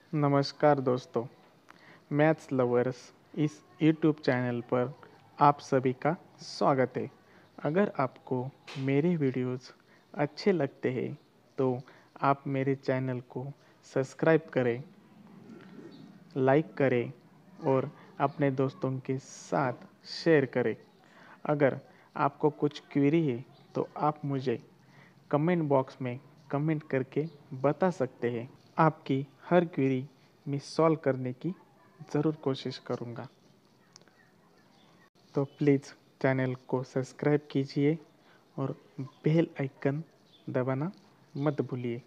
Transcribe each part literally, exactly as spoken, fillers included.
नमस्कार दोस्तों, maths lovers इस यूट्यूब चैनल पर आप सभी का स्वागत है। अगर आपको मेरे वीडियोस अच्छे लगते हैं तो आप मेरे चैनल को सब्सक्राइब करें, लाइक करें और अपने दोस्तों के साथ शेयर करें। अगर आपको कुछ क्वेरी है तो आप मुझे कमेंट बॉक्स में कमेंट करके बता सकते हैं। आपकी हर क्वेरी मैं सॉल्व करने की ज़रूर कोशिश करूँगा। तो प्लीज़ चैनल को सब्सक्राइब कीजिए और बेल आइकन दबाना मत भूलिए।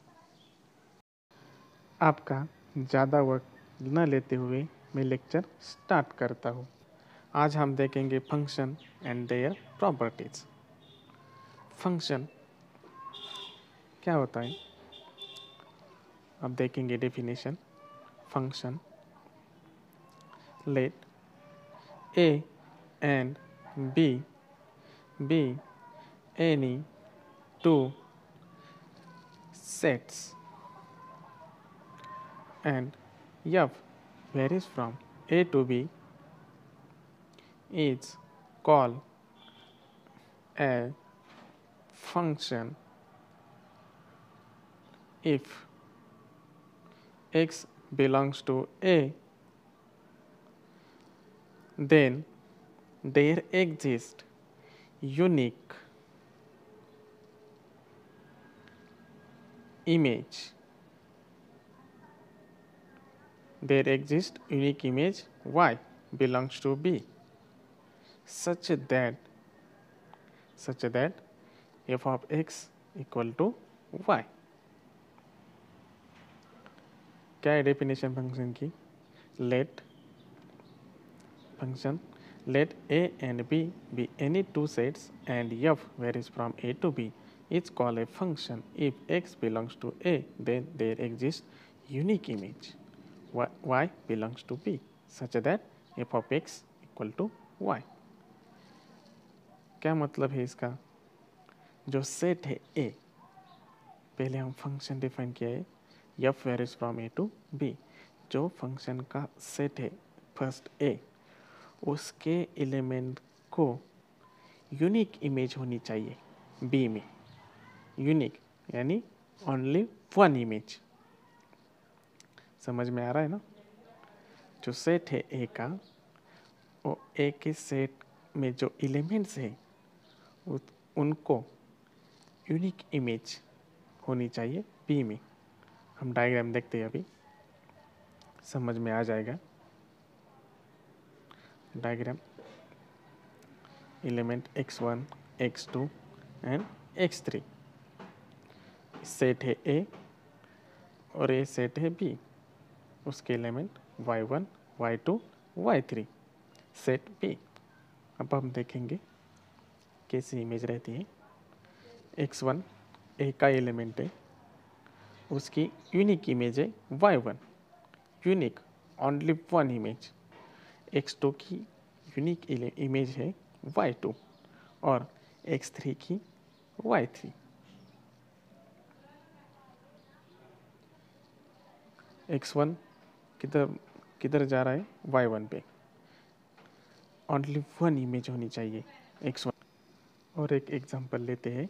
आपका ज़्यादा वक्त न लेते हुए मैं लेक्चर स्टार्ट करता हूँ। आज हम देखेंगे function and their properties. Function क्या होता है? अब देखेंगे definition. Function let a and b be any two sets and f varies from a to b is called a function if x belongs to a, then there exists unique image. There exists unique image y belongs to b such that such that f of x equal to y. क्या है definition function की? Let function let a and b be any two sets and f varies from a to b is called a function if x belongs to a, then there exists unique image y, y belongs to b such that f of x equal to y. क्या मतलब है इसका? जो set है a, पहले हम function define किया है f varies from a to b, जो फंक्शन का सेट है फर्स्ट a, उसके एलिमेंट को यूनिक इमेज होनी चाहिए बी में। यूनिक यानी ओनली वन इमेज। समझ में आ रहा है ना? जो सेट है ए का, वो ए के सेट में जो एलिमेंट्स है उनको यूनिक इमेज होनी चाहिए बी में। हम डायग्राम देखते हैं, अभी समझ में आ जाएगा। Diagram element x one, x two and x three set है ए और ए सेट है बी। उसके element y one, y two, y three set B. अब हम देखेंगे कैसी इमेज रहती है। एक्स वन ए का एलिमेंट है, उसकी यूनिक इमेज है y one, unique only one image. X two की यूनिक इमेज है वाई टू और एक्स थ्री की वाई थ्री। एक्स वन किधर किधर जा रहा है? वाई वन पे। ओनली वन इमेज होनी चाहिए एक्स वन। और एक एग्जांपल लेते हैं,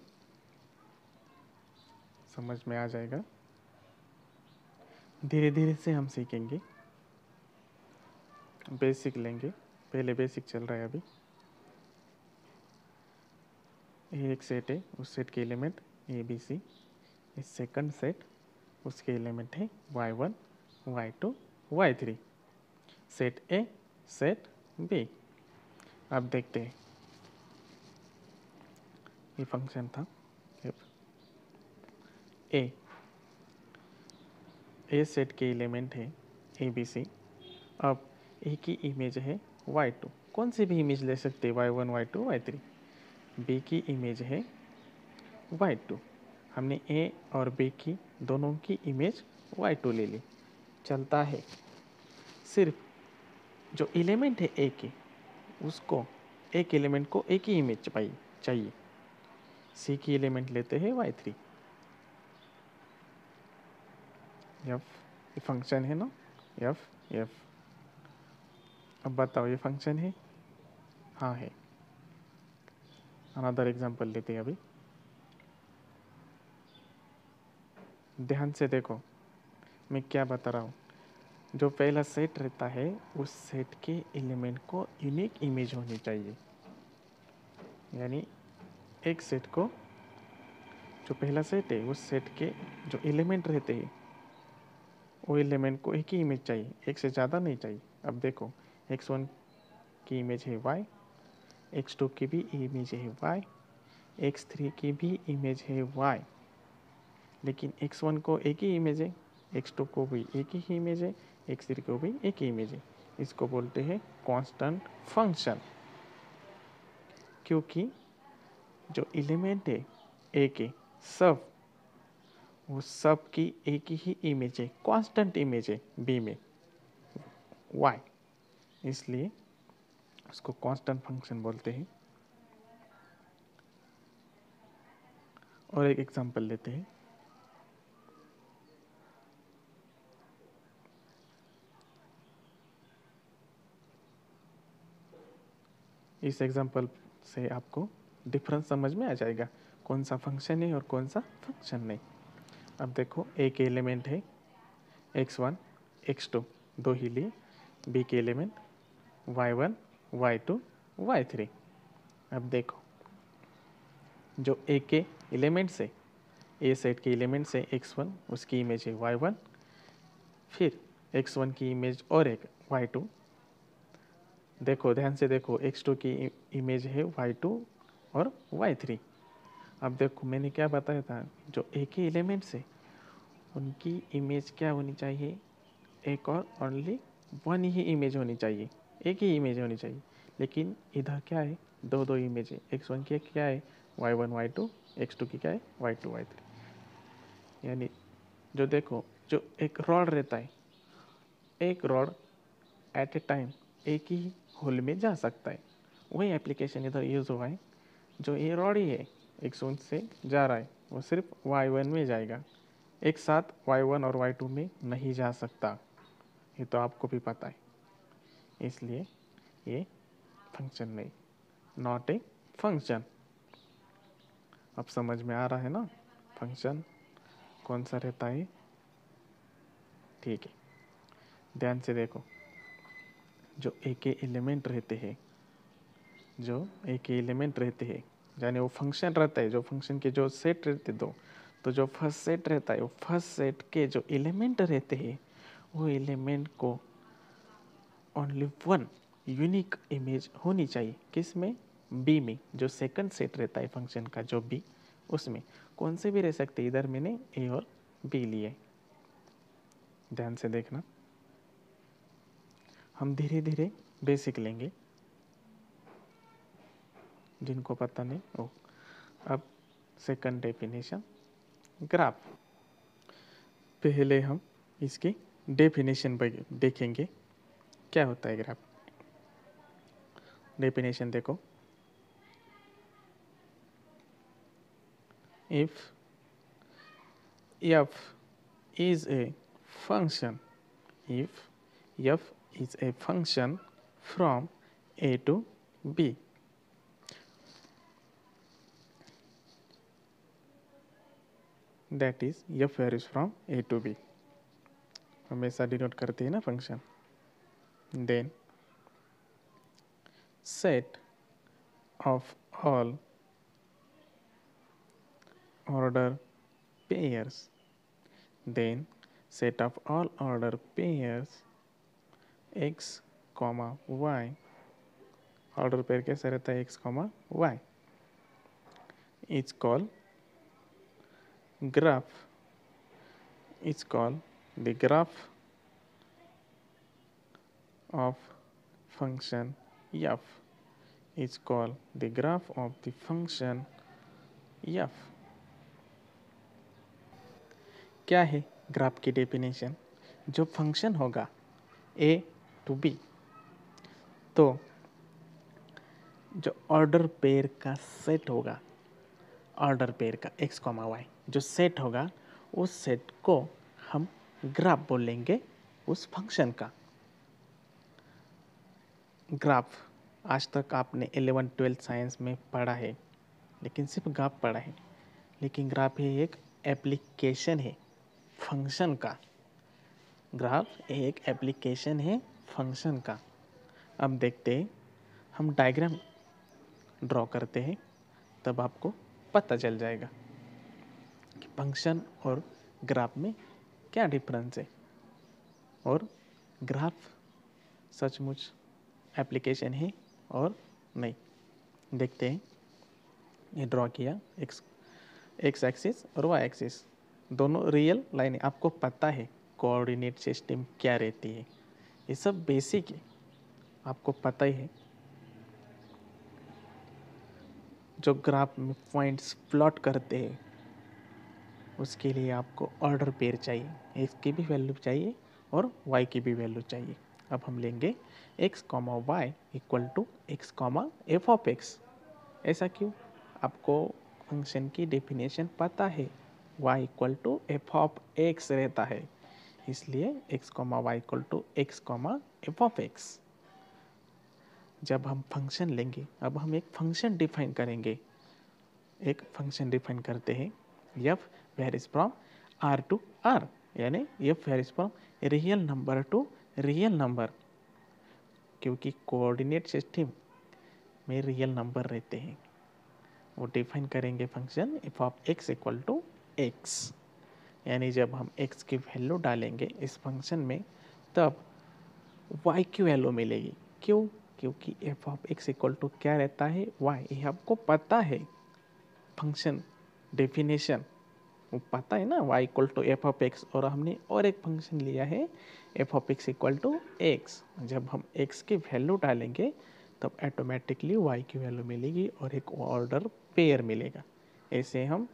समझ में आ जाएगा। धीरे धीरे से हम सीखेंगे, बेसिक लेंगे। पहले बेसिक चल रहा है अभी। ये एक सेट है, उस सेट के एलिमेंट ए बी सी। इस सेकंड सेट, उसके एलिमेंट है y one, y two, y three. Set A, set B. अब देखते हैं, ये फंक्शन था ए ए सेट के एलिमेंट है ए बी सी। अब ए की इमेज है वाई टू। कौन सी भी इमेज ले सकते हैं, y one, y two, y three. B की इमेज है वाई टू। हमने ए और बी की दोनों की इमेज वाई टू ले ली। चलता है, सिर्फ जो एलिमेंट है ए के, उसको एक एलिमेंट को एक ही इमेज चाहिए। सी की एलिमेंट लेते हैं वाई थ्री। एफ ये फंक्शन है ना, एफ एफ। अब बताओ ये फंक्शन है? हाँ है। अनदर एग्जांपल लेते हैं अभी, ध्यान से देखो मैं क्या बता रहा हूँ। जो पहला सेट रहता है उस सेट के एलिमेंट को यूनिक इमेज होनी चाहिए, यानी एक सेट को, जो पहला सेट है उस सेट के जो एलिमेंट रहते हैं वो एलिमेंट को एक ही इमेज चाहिए, एक से ज़्यादा नहीं चाहिए। अब देखो एक्स वन की इमेज है वाई, एक्स टू की भी इमेज है वाई, एक्स थ्री की भी इमेज है वाई, लेकिन एक्स वन को एक ही इमेज है, एक्स टू को भी एक ही इमेज है, एक्स थ्री को भी एक ही इमेज है। इसको बोलते हैं कांस्टेंट फंक्शन, क्योंकि जो एलिमेंट है ए के सब, वो सब की एक ही इमेज है, कांस्टेंट इमेज है बी में वाई, इसलिए उसको कांस्टेंट फंक्शन बोलते हैं। और एक एग्जांपल लेते हैं, इस एग्जांपल से आपको डिफरेंस समझ में आ जाएगा, कौन सा फंक्शन है और कौन सा फंक्शन नहीं। अब देखो ए के एलिमेंट है एक्स वन एक्स टू दो ही लिए, बी के element y one y two y three. अब देखो जो ए के एलिमेंट से, ए सेट के एलिमेंट से एक्स वन उसकी इमेज है वाई वन, फिर एक्स वन की इमेज और एक वाई टू। देखो ध्यान से देखो एक्स टू की इमेज है वाई टू और वाई थ्री। अब देखो मैंने क्या बताया था, जो एक ही एलिमेंट से उनकी इमेज क्या होनी चाहिए, एक और ओनली वन ही इमेज होनी चाहिए, एक ही इमेज होनी चाहिए। लेकिन इधर क्या है, दो दो इमेज है, एक्स वन की क्या है y one y two, x two की क्या है वाई टू वाई थ्री। यानी जो देखो जो एक रॉड रहता है, एक रॉड एट ए टाइम एक ही होल में जा सकता है, वही एप्लीकेशन इधर यूज़ हुआ है। जो ये रॉड ही है एक्स वन से जा रहा है, वो सिर्फ वाई वन में जाएगा, एक साथ वाई वन और वाई टू में नहीं जा सकता, ये तो आपको भी पता है। इसलिए ये फंक्शन नहीं, नॉट ए फंक्शन। अब समझ में आ रहा है ना फंक्शन कौन सा रहता है? ठीक है, ध्यान से देखो जो एक के एलिमेंट रहते हैं, जो एक के एलिमेंट रहते हैं यानी वो फंक्शन रहता है, जो फंक्शन के जो सेट रहते दो, तो जो फर्स्ट सेट रहता है वो फर्स्ट सेट के जो एलिमेंट रहते हैं वो एलिमेंट को ओनली वन यूनिक इमेज होनी चाहिए। किस में? बी में। जो सेकंड सेट रहता है फंक्शन का जो बी, उसमें कौन से भी रह सकते, इधर मैंने ए और बी लिए। ध्यान से देखना, हम धीरे धीरे बेसिक लेंगे, जिनको पता नहीं ओ। अब सेकंड डेफिनेशन ग्राफ। पहले हम इसकी डेफिनेशन देखेंगे क्या होता है ग्राफ। डेफिनेशन देखो, if f is a function, if f is a function from a to b, that is f varies from a to b, हमेशा डिनोट करते हैं ना function. Then set of all order pairs, then set of all order pairs x comma y, order pair कैसा रहता है x comma y, is called graph, is called the graph of function f, is called the graph of the function f। क्या है graph की definition? जो function होगा a to b, तो जो ऑर्डर पेयर का सेट होगा, ऑर्डर पेयर का x कॉमा वाई जो सेट होगा, उस सेट को हम ग्राफ बोलेंगे उस फंक्शन का। ग्राफ आज तक आपने इलेवन ट्वेल्थ साइंस में पढ़ा है, लेकिन सिर्फ ग्राफ पढ़ा है, लेकिन ग्राफ ये एक एप्लीकेशन है फंक्शन का। ग्राफ एक एप्लीकेशन है फंक्शन का। अब देखते हैं, हम डायग्राम ड्रॉ करते हैं, तब आपको पता चल जाएगा कि फंक्शन और ग्राफ में क्या डिफरेंस है और ग्राफ सचमुच एप्लीकेशन है और नहीं। देखते हैं, ये ड्रॉ किया, एक्स एक्स एक्सिस और वाई एक्सिस दोनों रियल लाइन है। आपको पता है कोऑर्डिनेट सिस्टम क्या रहती है, ये सब बेसिक है, आपको पता ही है। जो ग्राफ में पॉइंट्स प्लॉट करते हैं उसके लिए आपको ऑर्डर पेयर चाहिए, एक्स की भी वैल्यू चाहिए और वाई की भी वैल्यू चाहिए। अब हम लेंगे x comma y equal to x comma f of x. ऐसा क्यों? आपको फंक्शन की डेफिनेशन पता है, y equal to f of x रहता है, इसलिए x comma y equal to x comma f of x. जब हम फंक्शन लेंगे, अब हम एक फंक्शन डिफाइन करेंगे। एक फंक्शन डिफाइन करते हैं, f varies from r to r, यानी f varies from real number to real number, क्योंकि कोऑर्डिनेट सिस्टम में रियल नंबर रहते हैं। वो डिफाइन करेंगे function f of x equal to x, यानी जब हम x की वैल्यू डालेंगे इस फंक्शन में तब y की वैल्यू मिलेगी। क्यों? क्योंकि f of x equal to क्या रहता है, y। ये आपको पता है, फंक्शन डेफिनेशन वो पता है ना, y equal to f of x. और हमने और एक फंक्शन लिया है f of x equal to x. जब हम x की वैल्यू डालेंगे तब ऑटोमेटिकली y की वैल्यू मिलेगी और एक ऑर्डर पेयर मिलेगा। ऐसे हम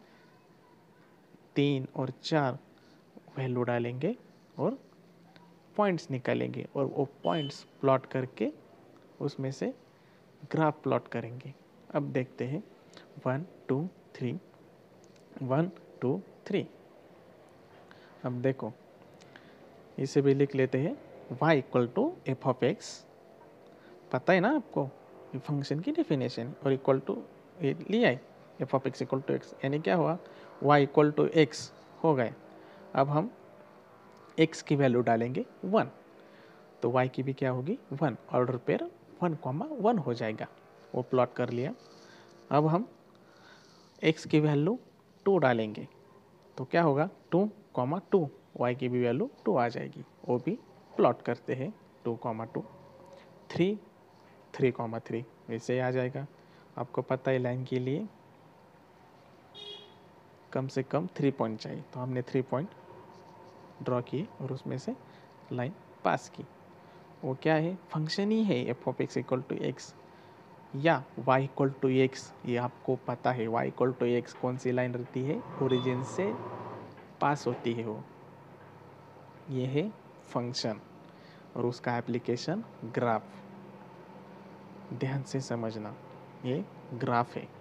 तीन और चार वैल्यू डालेंगे और पॉइंट्स निकालेंगे और वो पॉइंट्स प्लॉट करके उसमें से ग्राफ प्लॉट करेंगे। अब देखते हैं, one two three, one two three. अब देखो, इसे भी लिख लेते हैं, y equal to f of x. पता है ना आपको ये फंक्शन की डेफिनेशन, और इक्वल टू लिया है f of x equal to x, यानी क्या हुआ, y इक्वल टू एक्स हो गए। अब हम x की वैल्यू डालेंगे वन, तो y की भी क्या होगी, one. Order pair one comma one हो जाएगा, वो प्लॉट कर लिया। अब हम x की वैल्यू टू डालेंगे तो क्या होगा, टू कॉमा टू, वाई की भी वैल्यू टू आ जाएगी, वो भी प्लॉट करते हैं, two comma two. Three, three comma three वैसे ही आ जाएगा। आपको पता है लाइन के लिए कम से कम थ्री पॉइंट चाहिए, तो हमने थ्री पॉइंट ड्रॉ किए और उसमें से लाइन पास की। वो क्या है, फंक्शन ही है f of x equal to x या y इक्वल टू एक्स। ये आपको पता है y इक्वल टू एक्स कौन सी लाइन रहती है, ओरिजिन से पास होती है वो, ये है फंक्शन और उसका एप्लीकेशन ग्राफ। ध्यान से समझना, ये ग्राफ है,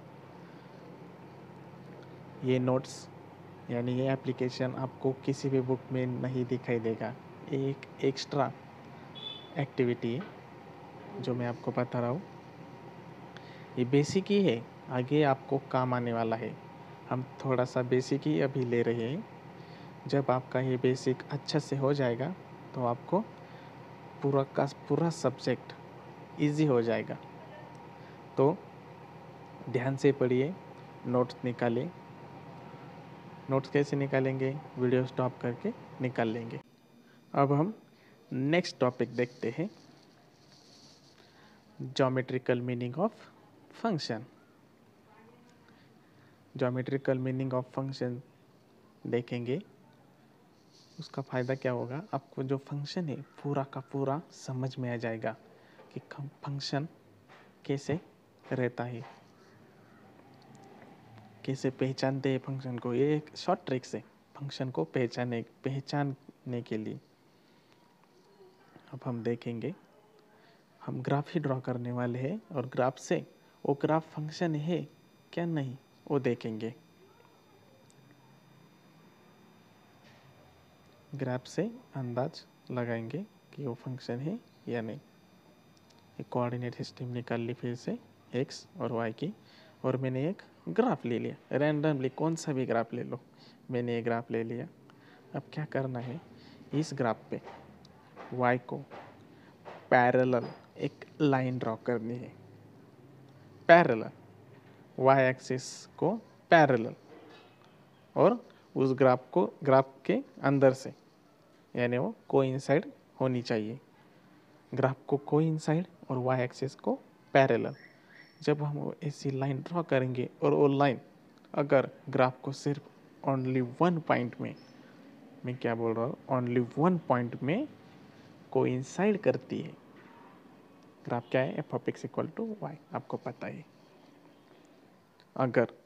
ये नोट्स यानी ये एप्लीकेशन आपको किसी भी बुक में नहीं दिखाई देगा। एक एक्स्ट्रा एक्टिविटी है जो मैं आपको बता रहा हूँ, ये बेसिक ही है, आगे आपको काम आने वाला है। हम थोड़ा सा बेसिक ही अभी ले रहे हैं, जब आपका ये बेसिक अच्छा से हो जाएगा तो आपको पूरा का पूरा सब्जेक्ट इजी हो जाएगा। तो ध्यान से पढ़िए, नोट्स निकालें। नोट्स कैसे निकालेंगे, वीडियो स्टॉप करके निकाल लेंगे। अब हम नेक्स्ट टॉपिक देखते हैं, geometrical meaning of function. Geometrical meaning of function देखेंगे, उसका फ़ायदा क्या होगा, आपको जो फंक्शन है पूरा का पूरा समझ में आ जाएगा कि फंक्शन कैसे रहता है, कैसे पहचानते हैं फंक्शन को। ये एक शॉर्ट ट्रिक्स है फंक्शन को पहचाने पहचानने के लिए। अब हम देखेंगे, हम ग्राफ ही ड्रॉ करने वाले हैं और ग्राफ से वो ग्राफ फंक्शन है क्या नहीं वो देखेंगे। ग्राफ से अंदाज लगाएंगे कि वो फंक्शन है या नहीं। एक कोऑर्डिनेट सिस्टम निकाल ली फिर से एक्स और वाई की, और मैंने एक ग्राफ ले लिया रैंडमली, कौन सा भी ग्राफ ले लो। मैंने ये ग्राफ ले लिया। अब क्या करना है, इस ग्राफ पे वाई को पैरेलल एक लाइन ड्रॉ करनी है, पैरेलल वाई एक्सिस को पैरेलल, और उस ग्राफ को ग्राफ के अंदर से, यानी वो कोइंसाइड होनी चाहिए। ग्राफ को कोइंसाइड और वाई एक्सिस को पैरेलल। जब हम ऐसी लाइन ड्रॉ करेंगे और वो लाइन अगर ग्राफ को सिर्फ ओनली वन पॉइंट में, मैं क्या बोल रहा हूँ, ओनली वन पॉइंट में कोइंसाइड करती है, ग्राफ क्या है, f of x equal to y, आपको पता है। अगर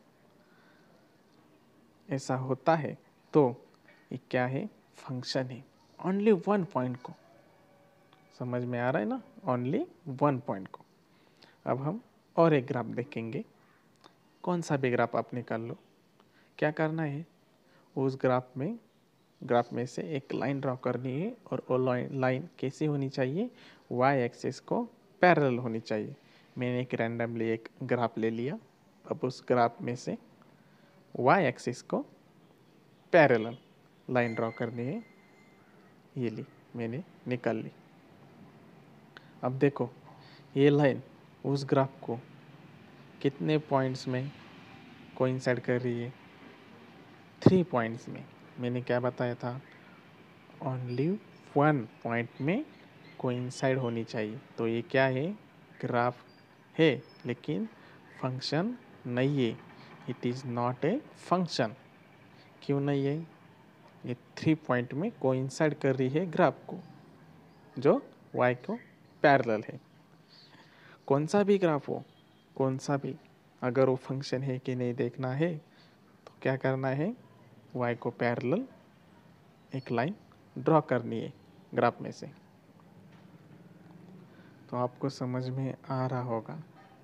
ऐसा होता है तो ये क्या है, फंक्शन है। ओनली वन पॉइंट को, समझ में आ रहा है ना, ओनली वन पॉइंट को। अब हम और एक ग्राफ देखेंगे, कौन सा भी ग्राफ आप निकाल लो। क्या करना है, उस ग्राफ में ग्राफ में से एक लाइन ड्रॉ करनी है, और वो लाइन कैसी होनी चाहिए, वाई एक्सिस को पैरेलल होनी चाहिए। मैंने एक रैंडमली एक ग्राफ ले लिया। अब उस ग्राफ में से वाई एक्सिस को पैरेलल लाइन ड्रॉ करनी है, ये ली, मैंने निकाल ली। अब देखो ये लाइन उस ग्राफ को कितने पॉइंट्स में कोइंसाइड कर रही है, थ्री पॉइंट्स में। मैंने क्या बताया था, ओनली वन पॉइंट में कोइंसाइड होनी चाहिए। तो ये क्या है, ग्राफ है लेकिन फंक्शन नहीं है, it is not a function. क्यों नहीं है, ये थ्री पॉइंट में कोइंसाइड कर रही है ग्राफ को, जो वाई को पैरेलल है। कौन सा भी ग्राफ हो, कौन सा भी, अगर वो फंक्शन है कि नहीं देखना है तो क्या करना है, वाई को पैरेलल एक लाइन ड्रॉ करनी है ग्राफ में से। तो आपको समझ में आ रहा होगा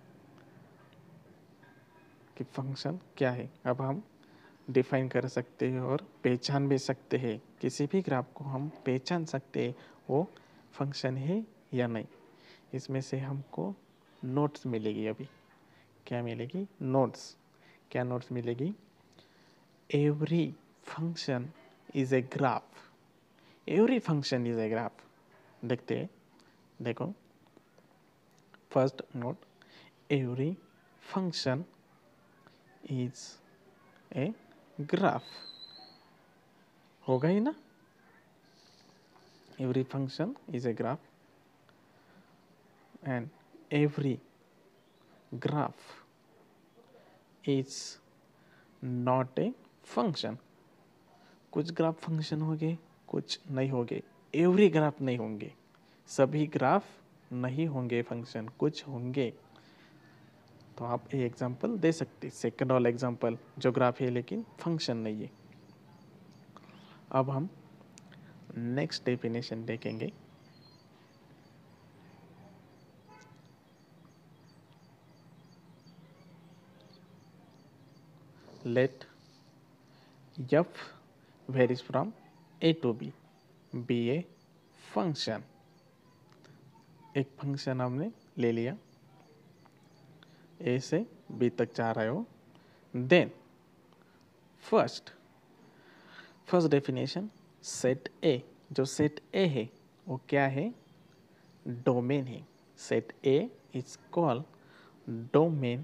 कि फंक्शन क्या है। अब हम डिफाइन कर सकते हैं और पहचान भी सकते हैं, किसी भी ग्राफ को हम पहचान सकते हैं वो फंक्शन है या नहीं। इसमें से हमको नोट्स मिलेगी। अभी क्या मिलेगी, नोट्स। क्या नोट्स मिलेगी, every function is a graph, every function is a graph. देखते हैं, देखो first note, every function is a graph, होगा ही ना, every function is a graph and every graph is not a function. कुछ graph function होंगे, कुछ नहीं होंगे, एवरी ग्राफ नहीं होंगे, सभी ग्राफ नहीं होंगे फंक्शन, कुछ होंगे। तो आप ये एग्जांपल दे सकते, सेकंड वाला एग्जांपल जो ग्राफ है लेकिन फंक्शन नहीं है। अब हम नेक्स्ट डेफिनेशन देखेंगे। Let f varies from a to b be a function। एक फंक्शन हमने ले लिया, a से b तक जा रहे हो। Then first first definition, set a, जो सेट a है वो क्या है, डोमेन है। Set a is called domain,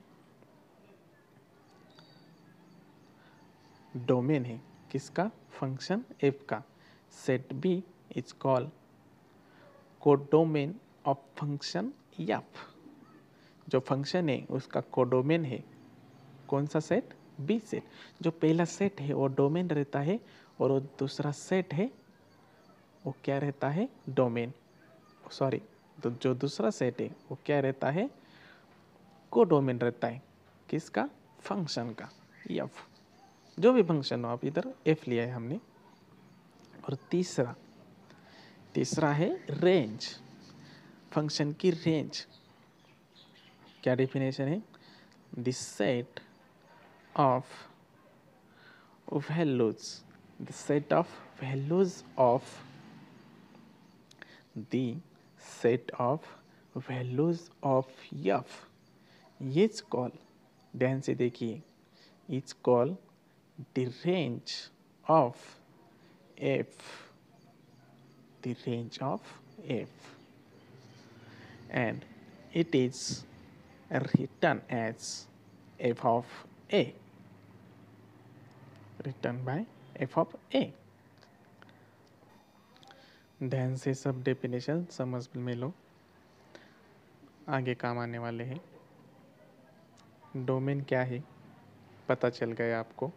domain है किसका, फंक्शन f का। Set b is called codomain of function f, जो फंक्शन है उसका कोडोमेन है। कौन सा सेट, बी सेट। जो पहला सेट है वो डोमेन रहता है, और वो दूसरा सेट है वो क्या रहता है, डोमेन। सॉरी, तो जो दूसरा सेट है वो क्या रहता है, कोडोमेन रहता है किसका, फंक्शन का, f। जो भी फंक्शन हो, आप इधर f लिया है हमने। और तीसरा तीसरा है रेंज, फंक्शन की रेंज। क्या डेफिनेशन है, the set of values, the set of values of the set of values of f is called, ध्यान से देखिए, it's called the range of f, the range of f, and it is written as f of a, written by f of a. ध्यान से सब definition समझ में लो, आगे काम आने वाले हैं। डोमेन क्या है पता चल गया आपको।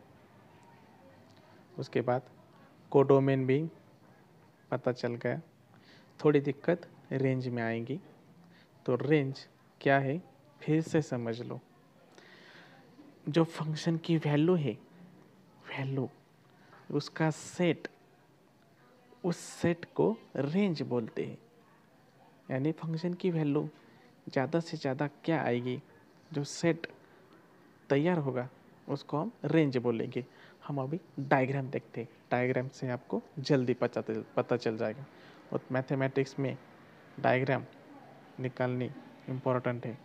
उसके बाद कोडोमेन भी पता चल गया। थोड़ी दिक्कत रेंज में आएगी, तो रेंज क्या है फिर से समझ लो। जो फंक्शन की वैल्यू है, वैल्यू उसका सेट, उस सेट को रेंज बोलते हैं। यानी फंक्शन की वैल्यू ज़्यादा से ज़्यादा क्या आएगी, जो सेट तैयार होगा उसको हम रेंज बोलेंगे। हम अभी डायग्राम देखते हैं, डायग्राम से आपको जल्दी पता पता चल जाएगा। और मैथमेटिक्स में डायग्राम निकालनी इम्पोर्टेंट है।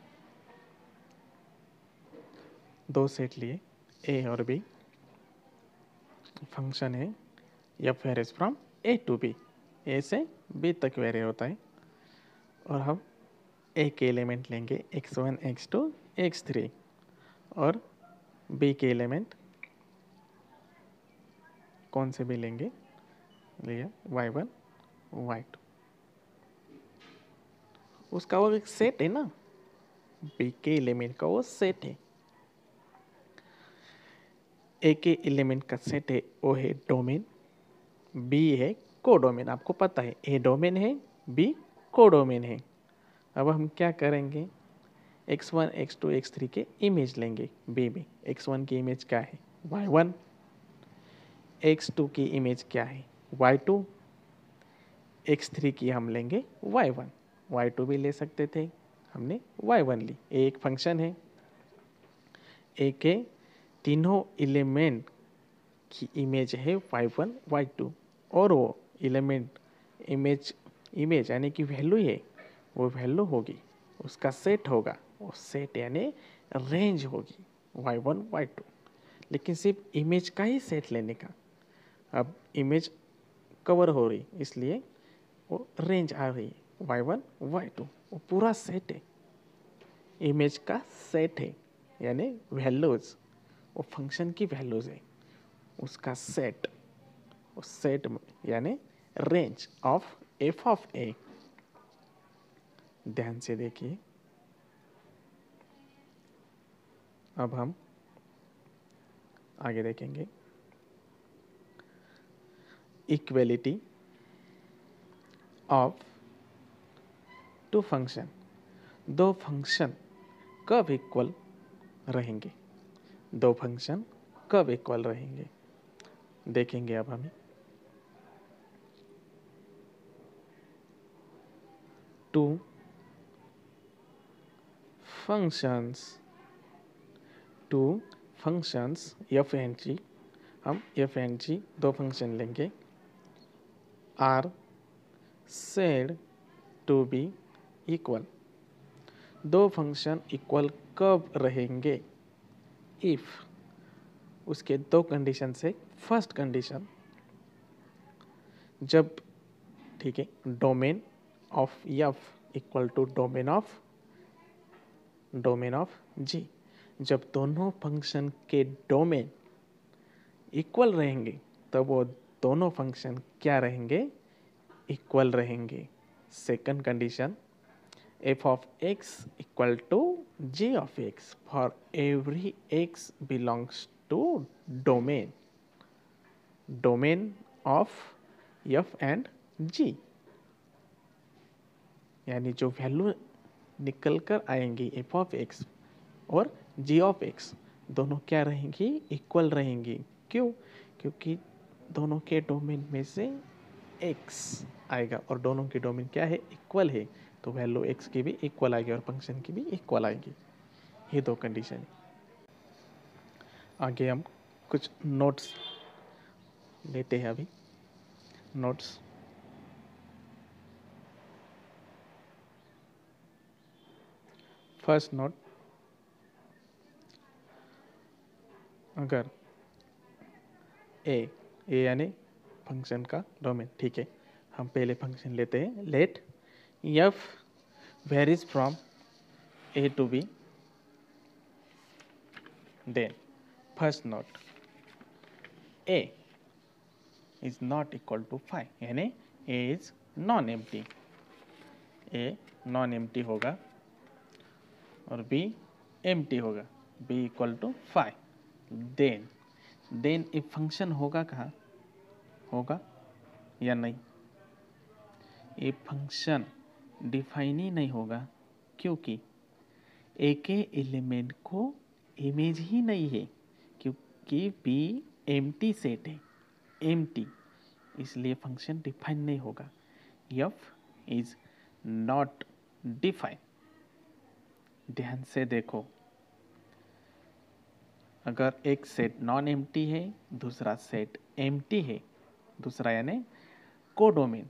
दो सेट लिए, ए और बी, फंक्शन है f varies from a to b, a से बी तक वेरी होता है। और हम ए के एलिमेंट लेंगे x one x two x three, और बी के एलिमेंट कौन से भी लेंगे, लिया वाई वन वाई टू। उसका वो एक सेट है ना, बी के एलिमेंट का वो सेट है। ए के एलिमेंट का सेट है वो है डोमेन, बी है कोडोमेन। आपको पता है ए डोमेन है, बी कोडोमेन है। अब हम क्या करेंगे, x one x two x three के इमेज लेंगे बी में। एक्स वन की इमेज क्या है, वाई वन। एक्स टू की इमेज क्या है, वाई टू। एक्स थ्री की हम लेंगे वाई वन, वाई टू भी ले सकते थे, हमने वाई वन ली। ए एक फंक्शन है, ए के तीनों एलिमेंट की इमेज है वाई वन वाई टू, और वो एलिमेंट इमेज इमेज यानी कि वैल्यू है, वो वैल्यू होगी, उसका सेट होगा, वो सेट यानी रेंज होगी वाई वन वाई टू। लेकिन सिर्फ इमेज का ही सेट लेने का, अब इमेज कवर हो रही इसलिए वो रेंज आ रही है वाई वन वाई टू। वो पूरा सेट है, इमेज का सेट है, यानी वैल्यूज, वो फंक्शन की वैल्यूज है, उसका सेट, उस सेट यानी range of f of a. ध्यान से देखिए, अब हम आगे देखेंगे इक्वलिटी ऑफ टू फंक्शन। दो फंक्शन कब इक्वल रहेंगे, दो फंक्शन कब इक्वल रहेंगे देखेंगे अब हमें। Two functions, two functions f and g, हम एफ एंड जी दो फंक्शन लेंगे, are said to be equal. दो फंक्शन इक्वल कब रहेंगे, इफ, उसके दो कंडीशन से, फर्स्ट कंडीशन जब, ठीक है, domain of f equal to domain of domain of g. जब दोनों फंक्शन के डोमेन इक्वल रहेंगे तब वो दोनों फंक्शन क्या रहेंगे, इक्वल रहेंगे। Second condition, f of x equal to g of x for every x belongs to domain, domain of f and g। यानी जो वैल्यू निकल कर आएंगी f of x और g of x दोनों क्या रहेंगी, इक्वल रहेंगी। क्यों, क्योंकि दोनों के डोमेन में से x आएगा और दोनों के डोमेन क्या है, इक्वल है, तो वैल्यू x की भी इक्वल आएगी और फंक्शन की भी इक्वल आएगी। ये दो कंडीशन है। आगे हम कुछ नोट्स लेते हैं अभी। नोट्स। फर्स्ट नोट, अगर ए ए यानी फंक्शन का डोमेन, ठीक है, हम पहले फंक्शन लेते हैं, let f varies from a to b, then first note a is not equal to phi, यानी a is non empty, a non empty होगा और बी एम्प्टी होगा, b equal to phi. Then then ये function होगा कहाँ, होगा या नहीं, ये फंक्शन डिफाइन ही नहीं होगा, क्योंकि ए के एलिमेंट को इमेज ही नहीं है, क्योंकि बी एम्प्टी सेट है, एम्प्टी, इसलिए फंक्शन डिफाइन नहीं होगा। F is not define. ध्यान से देखो, अगर एक सेट नॉन एम्प्टी है, दूसरा सेट एम्प्टी है, दूसरा यानी कोडोमेन,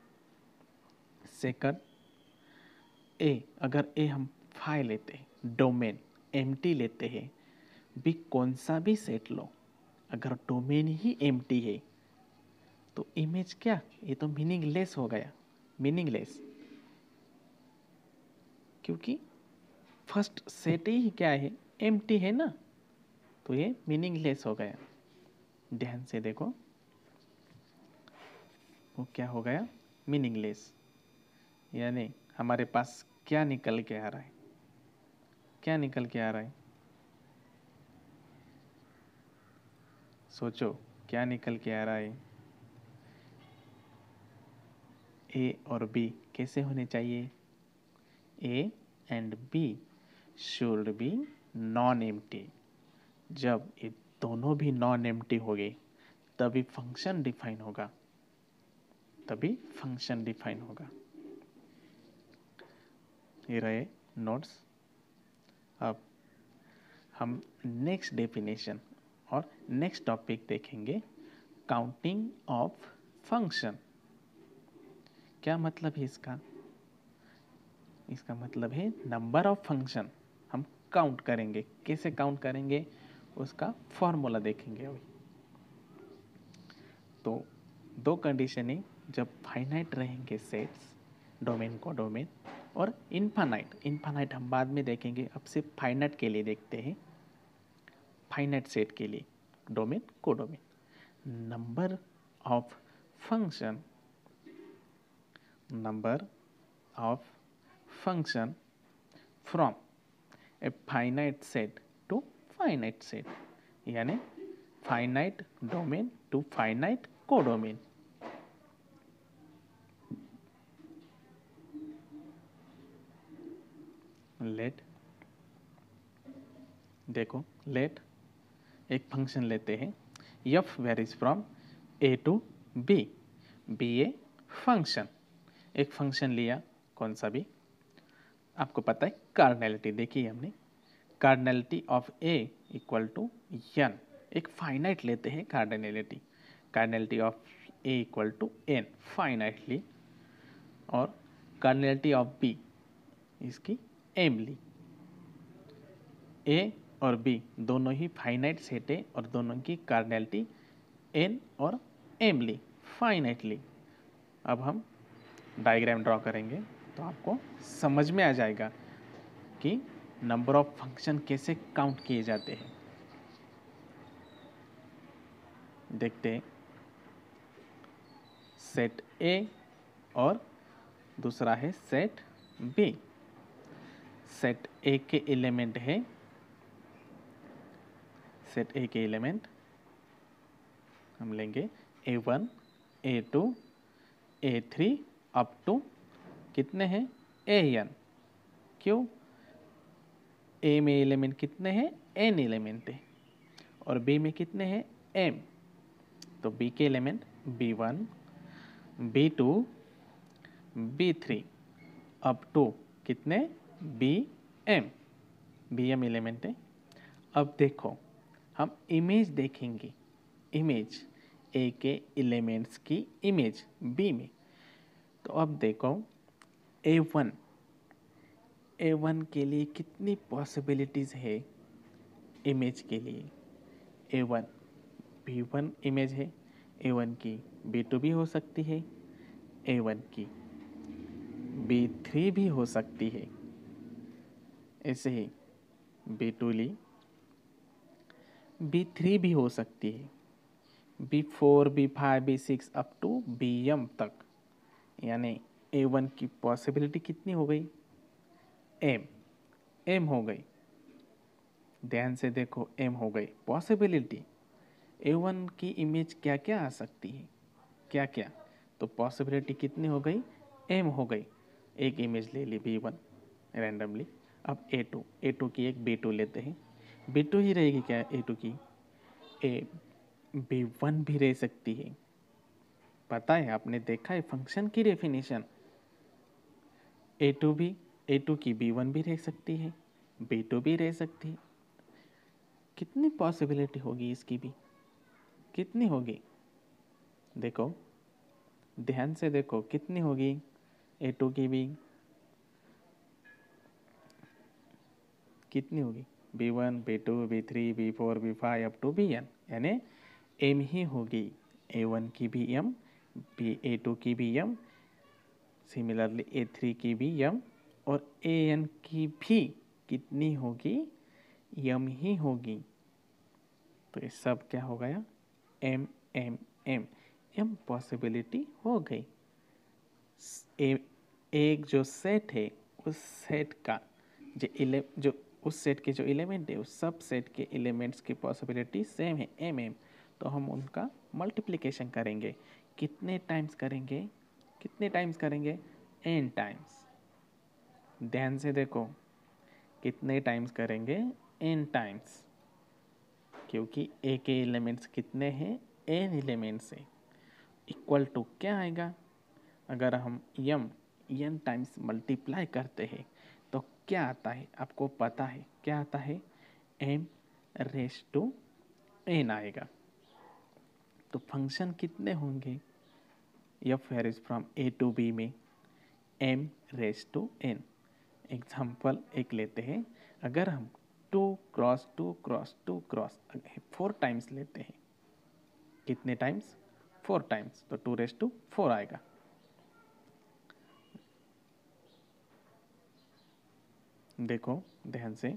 सेकंड ए, अगर ए हम फाइव लेते हैं, डोमेन एम्प्टी लेते हैं, बी कौन सा भी सेट लो, अगर डोमेन ही एम्प्टी है तो इमेज क्या, ये तो मीनिंगलेस हो गया, मीनिंगलेस, क्योंकि फर्स्ट सेट ही क्या है, एम्प्टी है ना, तो ये मीनिंगलेस हो गया। ध्यान से देखो, वो क्या हो गया, मीनिंगलेस, यानी हमारे पास क्या निकल के आ रहा है, क्या निकल के आ रहा है, सोचो क्या निकल के आ रहा है। ए और बी कैसे होने चाहिए, a and b should be non empty. जब ये दोनों भी नॉन एम्प्टी हो गए तभी फंक्शन डिफाइन होगा, तभी फंक्शन डिफाइन होगा। ये रहे नोट्स। अब हम नेक्स्ट डेफिनेशन और नेक्स्ट टॉपिक देखेंगे, काउंटिंग ऑफ फंक्शन। क्या मतलब है इसका, इसका मतलब है नंबर ऑफ फंक्शन हम काउंट करेंगे, कैसे काउंट करेंगे उसका फॉर्मूला देखेंगे अभी। तो दो कंडीशन है, जब फाइनाइट रहेंगे सेट्स, डोमेन को डोमेन, और इनफाइनाइट, इनफाइनाइट हम बाद में देखेंगे, अब सिर्फ फाइनाइट के लिए देखते हैं, फाइनाइट सेट के लिए domain codomain. Number of function, number of function from a finite set to finite set, यानी finite domain to finite codomain। let, देखो let एक फंक्शन लेते हैं, f varies from a to b, b a function, एक function लिया कौन सा भी, आपको पता है कार्डिनलिटी देखी है हमने, cardinality of a equal to n, एक फाइनाइट लेते हैं cardinality, cardinality of a equal to n finitely, और कार्डिनलिटी ऑफ बी इसकी एम ली। ए और बी दोनों ही फाइनाइट सेट है और दोनों की कार्डिनलिटी एन और एम ली फाइनाइटली। अब हम डायग्राम ड्रॉ करेंगे तो आपको समझ में आ जाएगा कि नंबर ऑफ फंक्शन कैसे काउंट किए जाते हैं। देखते हैं, सेट ए और दूसरा है सेट बी। सेट ए के एलिमेंट है, सेट ए के एलिमेंट हम लेंगे a one, a two, a three up to कितने हैं ए एन। क्यों, ए में एलिमेंट कितने हैं, एन एलिमेंट है, और बी में कितने हैं, एम, तो बी के element b one, b two, b three up to कितने, b m, b m element है। अब देखो हम इमेज देखेंगे, इमेज ए के एलिमेंट्स की इमेज बी में। तो अब देखो ए वन ए वन के लिए कितनी पॉसिबिलिटीज़ है इमेज के लिए। A one b one image है, ए वन की बी टू भी हो सकती है, ए वन की बी थ्री भी हो सकती है। ऐसे ही बी टू ली बी थ्री भी हो सकती है, b four b five b six up to b m तक। यानी ए वन की पॉसिबिलिटी कितनी हो गई, एम एम हो गई। ध्यान से देखो, एम हो गई पॉसिबिलिटी। ए वन की इमेज क्या क्या आ सकती है, क्या क्या, तो पॉसिबिलिटी कितनी हो गई, एम हो गई। एक इमेज ले ली बी वन रैंडमली। अब ए टू ए टू की एक बी टू लेते हैं, बी टू ही रहेगी क्या ए टू की, ए बी वन भी रह सकती है। पता है, आपने देखा है फंक्शन की डेफिनेशन, ए टू भी ए टू की बी वन भी रह सकती है, बी टू भी रह सकती है। कितनी पॉसिबिलिटी होगी इसकी भी, कितनी होगी, देखो ध्यान से देखो कितनी होगी ए टू की भी, कितनी होगी, b one b two b three b four b five up to b n. यानी एम ही होगी, ए वन की भी एम, बी ए टू की भी एम, सिमिलरली ए थ्री की भी एम, और ए एन की भी कितनी होगी, एम ही होगी। तो ये सब क्या हो गया, m m m m possibility हो गई। ए, एक जो सेट है उस सेट का जो इले जो उस सेट के जो एलिमेंट है उस सब सेट के एलिमेंट्स की पॉसिबिलिटी सेम है, एम एम। तो हम उनका मल्टीप्लिकेशन करेंगे, कितने टाइम्स करेंगे, कितने टाइम्स करेंगे, एन टाइम्स। ध्यान से देखो कितने टाइम्स करेंगे, एन टाइम्स, क्योंकि ए के एलिमेंट्स कितने हैं, एन एलिमेंट्स है। इक्वल टू क्या आएगा, अगर हम यम एन टाइम्स मल्टीप्लाई करते हैं तो क्या आता है, आपको पता है क्या आता है, एम रेस टू एन आएगा। तो फंक्शन कितने होंगे, f varies from a to b में m raise to n. Example एक लेते हैं, अगर हम two cross two cross two cross four times लेते हैं, कितने टाइम्स, फोर टाइम्स, तो टू रेस टू फोर आएगा। देखो ध्यान से,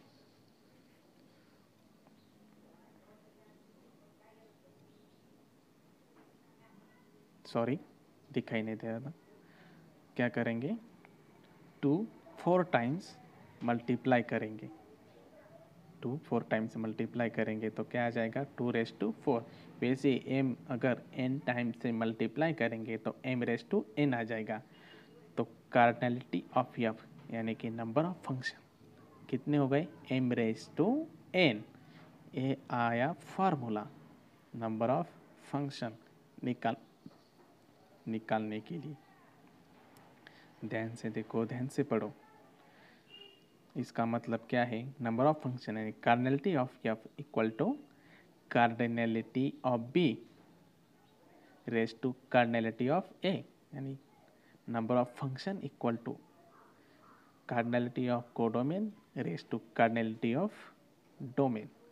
सॉरी दिखाई नहीं दे रहा था, क्या करेंगे, टू फोर टाइम्स मल्टीप्लाई करेंगे, टू फोर टाइम्स मल्टीप्लाई करेंगे तो क्या आ जाएगा, टू रेस टू फोर। वैसे एम अगर एन टाइम्स से मल्टीप्लाई करेंगे तो एम रेस टू एन आ जाएगा। तो कार्डिनलिटी ऑफ एफ यानी कि नंबर ऑफ फंक्शन कितने हो गए, एम रेस टू एन। ये आया फार्मूला नंबर ऑफ फंक्शन निकाल निकालने के लिए। ध्यान से देखो, ध्यान से पढ़ो, इसका मतलब क्या है, नंबर ऑफ फंक्शन यानी cardinality of f equal to cardinality of b raise to cardinality of a, यानी number of function equal to cardinality of codomain raise to cardinality of domain.